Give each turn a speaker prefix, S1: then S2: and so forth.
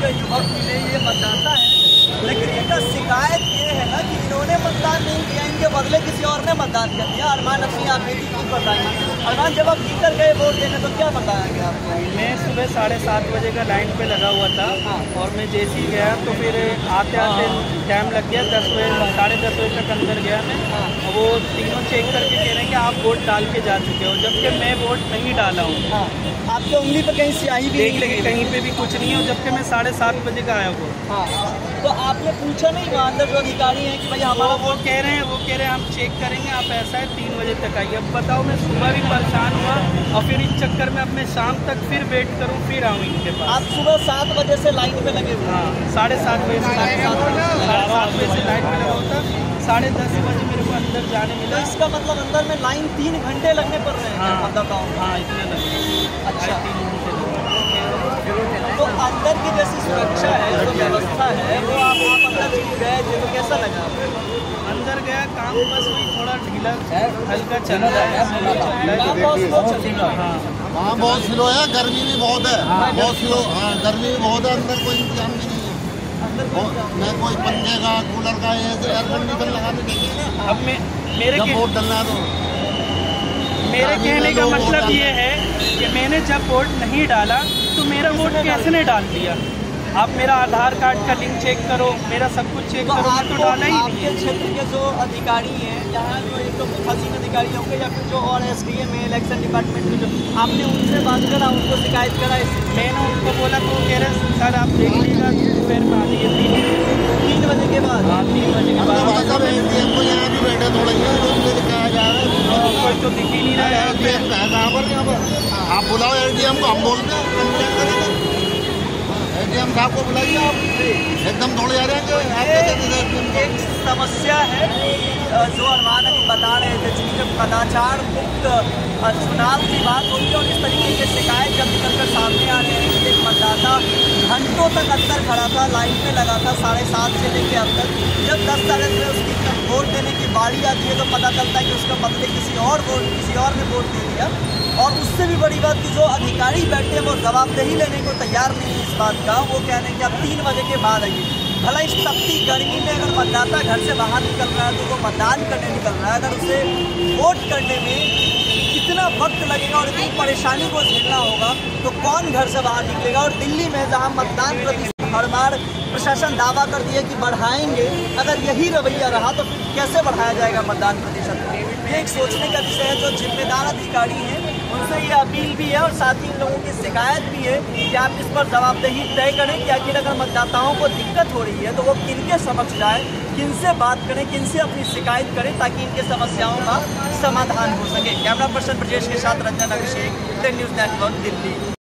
S1: के युवक मिले, ये मतदाता है, लेकिन इनका शिकायत ये है ना कि इन्होंने मतदान नहीं किया, इनके बदले किसी और ने मतदान कर दिया। अरमान अपनी आप बेटी की बताइए, अरमान जब आप भीतर गए वोट देने तो क्या बताया गया आपको?
S2: मैं सुबह 7:30 बजे का लाइन पे लगा हुआ था और मैं जैसे ही गया तो फिर आते आते टाइम लग गया, 10 बजे 10:30 बजे तक अंदर गया मैं। वो तीनों चेक करके कह रहे हैं कि आप वोट डाल के जा चुके हो, जबकि मैं वोट नहीं डाला हूँ।
S1: आपके उंगली पे कहीं स्याही भी
S2: देख लेंगे, कहीं पे भी कुछ नहीं है, जबकि मैं 7:30 बजे का आया हूँ।
S1: तो आपने पूछा नहीं वहाँ अंदर जो अधिकारी हैं कि भाई हमारा
S2: वो कह रहे हैं हम चेक करेंगे, आप ऐसा है 3 बजे तक आइए। अब बताओ, मैं सुबह भी परेशान हुआ और फिर इस चक्कर में अब मैं शाम तक फिर वेट करूँ, फिर आऊँ इनके पास।
S1: आप सुबह 7 बजे से लाइन में लगे हुए?
S2: हाँ, 7:30 बजे से 7:30 बजे से लाइन में लगा होता, 10:30 बजे मेरे को अंदर जाने मिला।
S1: तो इसका मतलब अंदर में लाइन 3 घंटे लगने पड़ रहे हैं मतदाताओं?
S2: हाँ, इतने लगे।
S1: अच्छा, 3 घंटे। तो अंदर की जैसी सुरक्षा है, जो व्यवस्था है, वो आप अंदर गए थे तो कैसा लगा?
S2: अंदर गया, काम बस वही थोड़ा ढीला हल्का चल रहा है।
S3: हाँ, बहुत स्लो है, गर्मी भी बहुत है, बहुत स्लो। हाँ, गर्मी भी बहुत है, अंदर कोई इंतजाम भी नहीं है। मैं कोई पंखे का, कूलर का, एयर कंडीशन लगाने देंगे।
S2: अब मेरे
S3: वोट डालना है तो
S2: मेरे कहने का मतलब ये है कि मैंने जब वोट नहीं डाला तो मेरा वोट कैसे ने डाल दिया? आप मेरा आधार कार्ड का लिंक चेक करो, मेरा सब कुछ चेक करो, मैं तो डाला ही नहीं।
S1: आपके क्षेत्र के जो अधिकारी हैं, यहाँ जो एक तो मुखियाधीन अधिकारी होंगे या फिर जो और SDM है इलेक्शन डिपार्टमेंट में, जो आपने उनसे बात करा, उनको शिकायत करा? मैंने
S2: उनको बोला तो कह रहे सर आप देख लीजिएगा, दोपहर में आ जाइए
S1: 3 बजे के बाद।
S2: हाँ, 3 बजे के बाद। कोई तो दिख ही नहीं रहा है।
S3: आप बुलाओ SDM को, हम बोलते हैं SDM साहब को बुलाइए। आप एकदम थोड़े आ जाएंगे।
S1: एक समस्या है जो अरमान अभी बता रहे थे, जिनके कदाचार मुक्त चुनाव की बात होती है और इस तरीके की शिकायत जब निकलकर सामने आ रहे हैं। एक मतदाता घंटों तक अंदर खड़ा था, लाइन में लगा था 7:30 से लेकर अब तक। जब 10 साल में उसकी वोट देने की बारी आती है तो पता चलता है कि उसका बदले किसी और ने वोट दे दिया। और उससे भी बड़ी बात कि जो अधिकारी बैठे हैं वो जवाबदेही लेने को तैयार नहीं है इस बात का। वो कह रहे हैं कि अब 3 बजे के बाद आइए। भला इस तपती गर्मी में अगर मतदाता घर से बाहर निकल रहा है तो वो मतदान करने निकल रहा है, अगर उसे वोट करने में कितना वक्त लगेगा और इतनी परेशानी को झेलना होगा तो कौन घर से बाहर निकलेगा? और दिल्ली में जहाँ मतदान प्रतिशत हर बार प्रशासन दावा कर दिया कि बढ़ाएंगे, अगर यही रवैया रहा तो फिर कैसे बढ़ाया जाएगा मतदान प्रतिशत? ये एक सोचने का विषय है। जो जिम्मेदार अधिकारी हैं उनसे ये अपील भी है और साथ ही इन लोगों की शिकायत भी है कि आप इस पर जवाबदेही तय करें कि आखिर अगर मतदाताओं को दिक्कत हो रही है तो वो किनके समक्ष जाए, किनसे बात करें, किनसे अपनी शिकायत करें ताकि इनके समस्याओं का समाधान हो सके। कैमरा पर्सन ब्रजेश के साथ रंजन अभिषेक, 10 न्यूज़ नेटवर्क, दिल्ली।